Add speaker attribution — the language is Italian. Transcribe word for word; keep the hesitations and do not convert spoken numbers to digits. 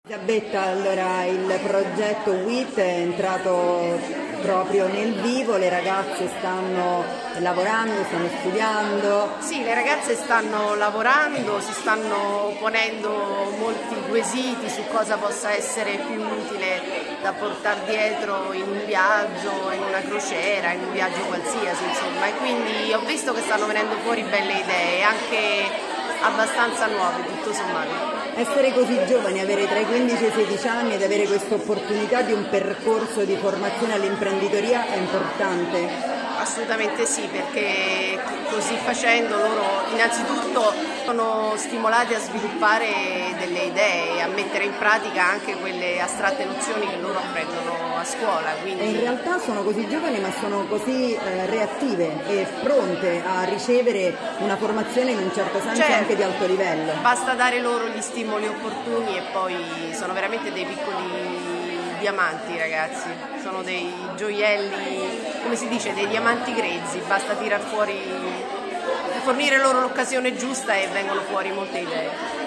Speaker 1: Elisabetta, allora il progetto W I T è entrato proprio nel vivo, le ragazze stanno lavorando, stanno studiando.
Speaker 2: Sì, le ragazze stanno lavorando, si stanno ponendo molti quesiti su cosa possa essere più utile da portare dietro in un viaggio, in una crociera, in un viaggio qualsiasi, insomma, e quindi ho visto che stanno venendo fuori belle idee, anche abbastanza nuove, tutto sommato.
Speaker 1: Essere così giovani, avere tra i quindici e i sedici anni ed avere questa opportunità di un percorso di formazione all'imprenditoria è importante?
Speaker 2: Assolutamente sì, perché così facendo loro innanzitutto sono stimolati a sviluppare delle idee, a mettere in pratica anche quelle astratte nozioni che loro apprendono a scuola. Quindi...
Speaker 1: E in realtà sono così giovani ma sono così eh, reattive e pronte a ricevere una formazione in un certo senso
Speaker 2: certo,
Speaker 1: anche di alto livello.
Speaker 2: Basta dare loro gli stimoli opportuni e poi sono veramente dei piccoli diamanti, ragazzi, sono dei gioielli, come si dice, dei diamanti grezzi, basta tirar fuori, fornire loro l'occasione giusta e vengono fuori molte idee.